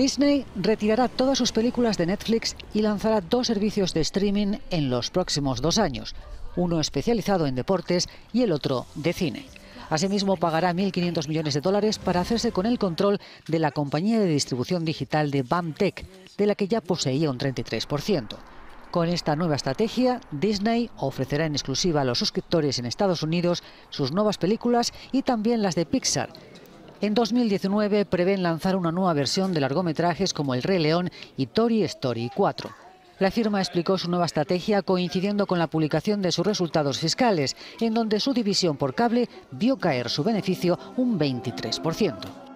Disney retirará todas sus películas de Netflix y lanzará 2 servicios de streaming en los próximos 2 años, uno especializado en deportes y el otro de cine. Asimismo, pagará $1.500 millones para hacerse con el control de la compañía de distribución digital de BAMTech, de la que ya poseía un 33%. Con esta nueva estrategia, Disney ofrecerá en exclusiva a los suscriptores en Estados Unidos sus nuevas películas y también las de Pixar. En 2019 prevén lanzar una nueva versión de largometrajes como El Rey León y Toy Story 4. La firma explicó su nueva estrategia coincidiendo con la publicación de sus resultados fiscales, en donde su división por cable vio caer su beneficio un 23%.